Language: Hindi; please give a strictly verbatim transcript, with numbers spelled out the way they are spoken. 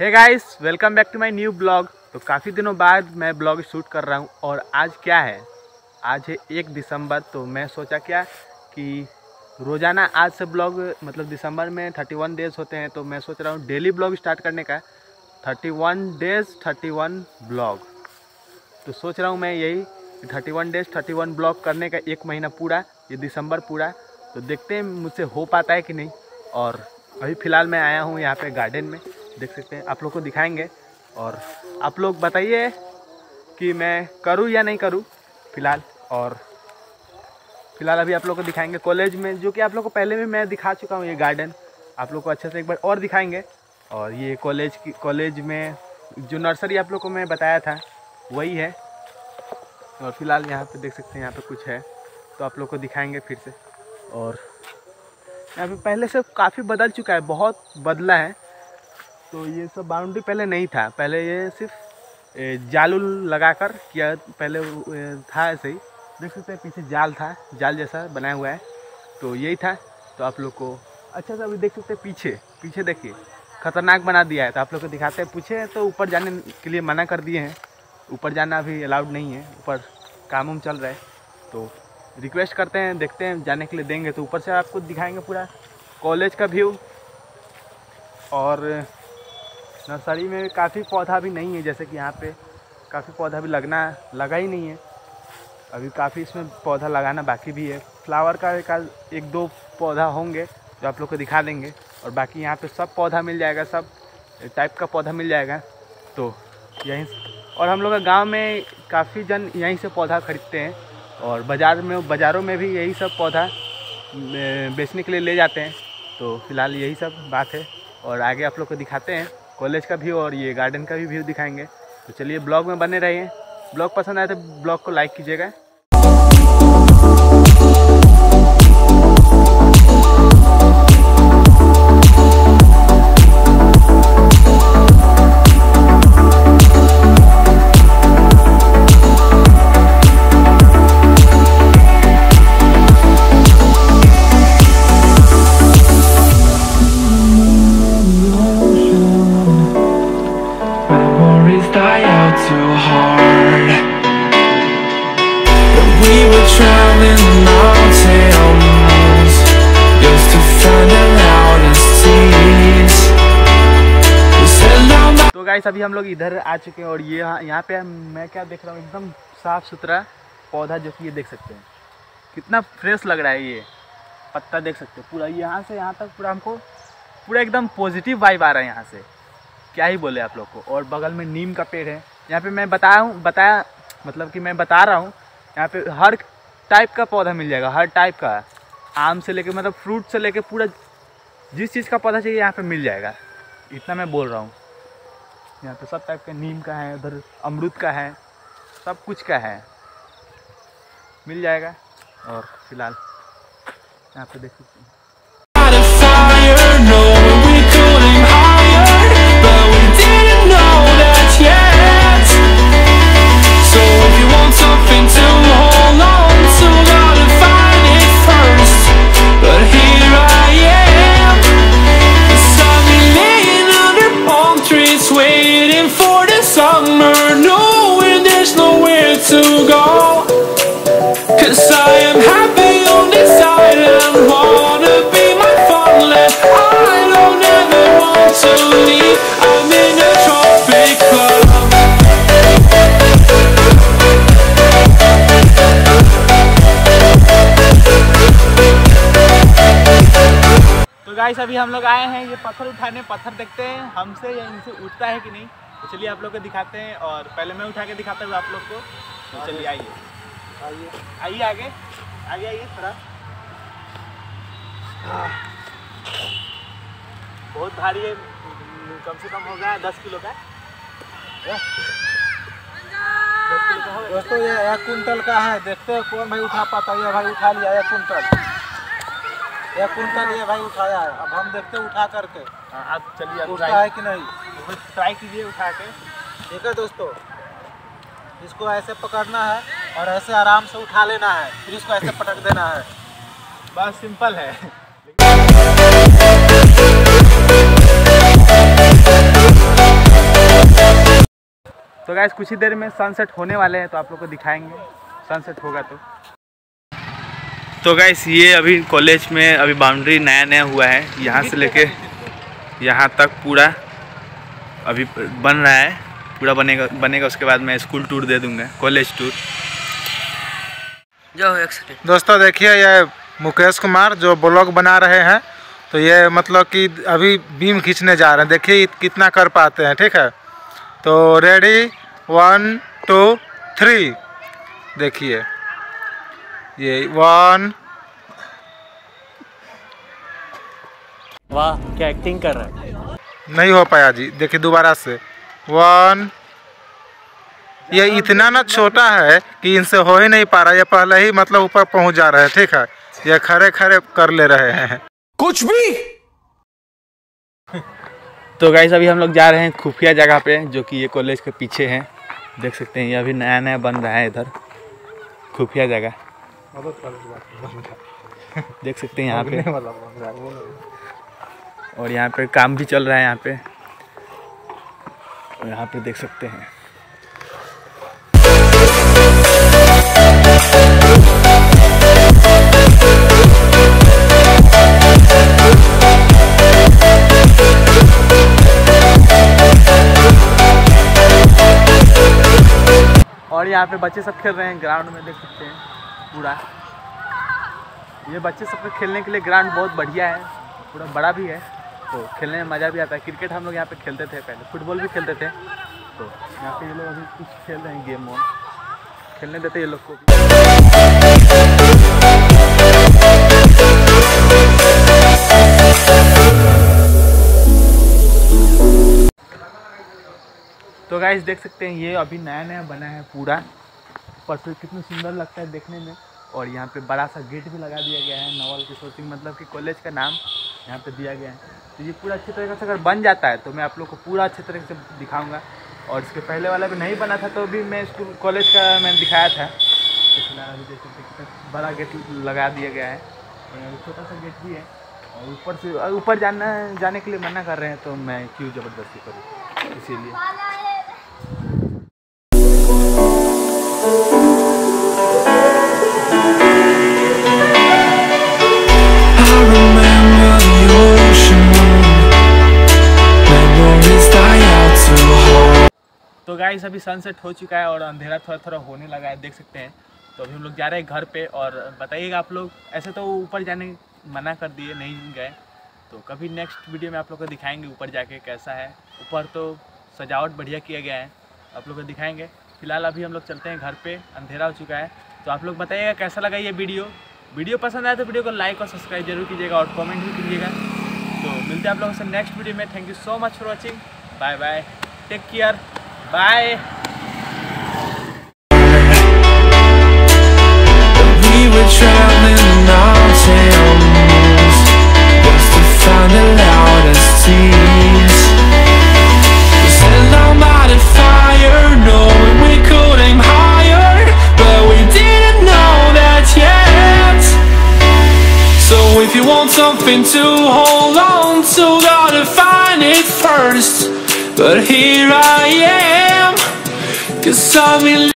Hey guys, welcome back to my new blog. तो काफ़ी दिनों बाद मैं ब्लॉग शूट कर रहा हूँ और आज क्या है, आज है एक दिसंबर। तो मैं सोचा क्या कि रोज़ाना आज से ब्लॉग, मतलब दिसंबर में इकतीस डेज़ होते हैं, तो मैं सोच रहा हूँ डेली ब्लॉग स्टार्ट करने का। इकतीस डेज़ इकतीस ब्लॉग, तो सोच रहा हूँ मैं यही इकतीस डेज़ इकतीस ब्लॉग करने का, एक महीना पूरा, ये दिसंबर पूरा। तो देखते हैं मुझसे हो पाता है कि नहीं। और अभी फ़िलहाल मैं आया हूँ यहाँ पे गार्डन में, देख सकते हैं, आप लोग को दिखाएंगे और आप लोग बताइए कि मैं करूँ या नहीं करूँ फ़िलहाल। और फिलहाल अभी आप लोग को दिखाएंगे कॉलेज में, जो कि आप लोग को पहले भी मैं दिखा चुका हूँ। ये गार्डन आप लोग को अच्छे से एक बार और दिखाएंगे। और ये कॉलेज की कॉलेज में जो नर्सरी आप लोग को मैं बताया था वही है। और फिलहाल यहाँ पे देख सकते हैं, यहाँ पे कुछ है तो आप लोग को दिखाएंगे फिर से। और यहाँ पे पहले से काफ़ी बदल चुका है, बहुत बदला है। तो ये सब बाउंड्री पहले नहीं था, पहले ये सिर्फ जाल लगा कर किया, पहले था ऐसे ही, देख सकते हैं पीछे जाल था, जाल जैसा बनाया हुआ है, तो यही था। तो आप लोग को अच्छा सा अभी देख सकते हैं, पीछे पीछे देखिए खतरनाक बना दिया है। तो आप लोग को दिखाते हैं। पूछे तो ऊपर जाने के लिए मना कर दिए हैं, ऊपर जाना अभी अलाउड नहीं है, ऊपर काम उम चल रहा है। तो रिक्वेस्ट करते हैं, देखते हैं जाने के लिए देंगे तो ऊपर से आपको दिखाएंगे पूरा कॉलेज का व्यू। और नर्सरी में काफ़ी पौधा भी नहीं है, जैसे कि यहाँ पे काफ़ी पौधा भी लगना लगा ही नहीं है, अभी काफ़ी इसमें पौधा लगाना बाकी भी है। फ्लावर का एक एक दो पौधा होंगे जो आप लोग को दिखा देंगे, और बाकी यहाँ पे सब पौधा मिल जाएगा, सब टाइप का पौधा मिल जाएगा। तो यहीं, और हम लोग का गांव में काफ़ी जन यहीं से पौधा खरीदते हैं, और बाज़ार में बाज़ारों में भी यही सब पौधा बेचने के लिए ले जाते हैं। तो फिलहाल यही सब बात है, और आगे आप लोग को दिखाते हैं कॉलेज का व्यू और ये गार्डन का भी व्यू दिखाएंगे। तो चलिए ब्लॉग में बने रहिए। ब्लॉग पसंद आए तो ब्लॉग को लाइक कीजिएगा। Too hard. We were traveling mountains just to find the loudest tears. तो गाइस अभी हम लोग इधर आ चुके हैं, और ये यहाँ पे मैं क्या देख रहा हूँ, एकदम साफ़ सुथरा पौधा, जो कि ये देख सकते हैं कितना फ्रेश लग रहा है। ये पत्ता देख सकते हैं पूरा, यहाँ से यहाँ तक पूरा हमको पूरा एकदम पॉजिटिव वाइब आ रहा है यहाँ से, क्या ही बोले आप लोग को। और बगल में नीम का पेड़ है। यहाँ पे मैं बताया हूँ बताया मतलब कि मैं बता रहा हूँ, यहाँ पे हर टाइप का पौधा मिल जाएगा, हर टाइप का, आम से लेके मतलब फ्रूट से लेके पूरा जिस चीज़ का पौधा चाहिए यहाँ पे मिल जाएगा, इतना मैं बोल रहा हूँ। यहाँ पे सब टाइप का, नीम का है, उधर अमरूद का है, सब कुछ का है, मिल जाएगा। और फिलहाल यहाँ पे देख सकते हैं to go, 'cause I am happy on this island, wanna be my farmland, I don't ever want to leave, I'm in a tropic club. तो गाइस अभी हम लोग आए हैं ये पत्थर उठाने, पत्थर देखते हैं हमसे या इनसे उठता है कि नहीं। तो चलिए आप लोग को दिखाते हैं, और पहले मैं उठा के दिखाता हूँ आप लोग को। तो चलिए आइए आइए आइए आगे आगे आइए थोड़ा। बहुत भारी है, कम से कम होगा दस किलो का। दोस्तों ये एक कुंटल का है, देखते हैं कौन भाई उठा पाता है। ये भाई उठा लिया एक कुंटल, एक कुंटल ये भाई उठाया है। अब हम देखते हैं उठा करके। आप चलिए उठता है कि नहीं, ट्राई कीजिए उठा के। ठीक है दोस्तों, इसको ऐसे पकड़ना है और ऐसे आराम से उठा लेना है, फिर इसको ऐसे पटक देना है। बस सिंपल है। तो गाइस कुछ ही देर में सनसेट होने वाले हैं, तो आप लोग को दिखाएंगे सनसेट होगा तो। तो गाइस ये अभी कॉलेज में अभी बाउंड्री नया नया हुआ है, यहाँ से लेके यहाँ तक पूरा अभी बन रहा है, पूरा बनेगा बनेगा उसके बाद मैं स्कूल टूर दे दूंगा, कॉलेज टूर। जो एक सेकंड दोस्तों देखिए ये मुकेश कुमार जो ब्लॉग बना रहे हैं, तो ये मतलब कि अभी बीम खींचने जा रहे हैं, देखिए कितना कर पाते हैं। ठीक है, तो रेडी वन टू थ्री, देखिए ये वन। वाह क्या एक्टिंग कर रहा है। नहीं हो पाया जी, देखिए दोबारा से वन। ये इतना ना छोटा है कि इनसे हो ही नहीं पा रहा, ये पहले ही मतलब ऊपर पहुंच जा रहे हैं। ठीक है, ये खड़े खड़े कर ले रहे हैं कुछ भी। तो गाइस अभी हम लोग जा रहे हैं खुफिया जगह पे, जो कि ये कॉलेज के पीछे है, देख सकते हैं। ये अभी नया नया बन रहा है इधर खुफिया जगह, देख सकते हैं यहाँ पे। और यहाँ पे काम भी चल रहा है यहाँ पे, और यहाँ पे देख सकते हैं। और यहाँ पे बच्चे सब खेल रहे हैं ग्राउंड में, देख सकते हैं पूरा। ये बच्चे सब खेलने के लिए ग्राउंड बहुत बढ़िया है, पूरा बड़ा भी है, तो खेलने में मज़ा भी आता है। क्रिकेट हम लोग यहाँ पे खेलते थे पहले, फुटबॉल भी खेलते थे, तो यहाँ पे ये लोग अभी कुछ खेल रहे हैं गेम वोम, खेलने देते ये लोग को भी। तो गाइस देख सकते हैं ये अभी नया नया बना है पूरा, ऊपर से कितना सुंदर लगता है देखने में। और यहाँ पे बड़ा सा गेट भी लगा दिया गया है, नवल किशोर सिंह मतलब कि कॉलेज का नाम यहाँ पे दिया गया है। तो ये पूरा अच्छी तरीके से अगर बन जाता है तो मैं आप लोग को पूरा अच्छे तरीके से दिखाऊंगा। और इसके पहले वाला भी नहीं बना था तो भी मैं स्कूल कॉलेज का मैंने दिखाया था। तो फिलहाल अभी देख सकते कितना बड़ा गेट लगा दिया गया है, छोटा सा गेट भी है। और ऊपर से ऊपर जाना जाने के लिए मना कर रहे हैं, तो मैं क्यों ज़बरदस्ती करूँ, इसीलिए। तो गाइस अभी सनसेट हो चुका है और अंधेरा थोड़ा थोड़ा होने लगा है, देख सकते हैं। तो अभी हम लोग जा रहे हैं घर पे। और बताइएगा आप लोग, ऐसे तो ऊपर जाने मना कर दिए, नहीं गए, तो कभी नेक्स्ट वीडियो में आप लोग को दिखाएंगे ऊपर जाके कैसा है। ऊपर तो सजावट बढ़िया किया गया है, आप लोग को दिखाएंगे। फिलहाल अभी हम लोग चलते हैं घर पे, अंधेरा हो चुका है। तो आप लोग बताइएगा कैसा लगा ये वीडियो। वीडियो पसंद आया तो वीडियो को लाइक और सब्सक्राइब जरूर कीजिएगा और कमेंट भी कीजिएगा। तो मिलते हैं आप लोगों से नेक्स्ट वीडियो में। Thank you so much for watching, bye bye, take care, bye. If you want something to hold on to, gotta find it first. But here I am, 'cause I'm in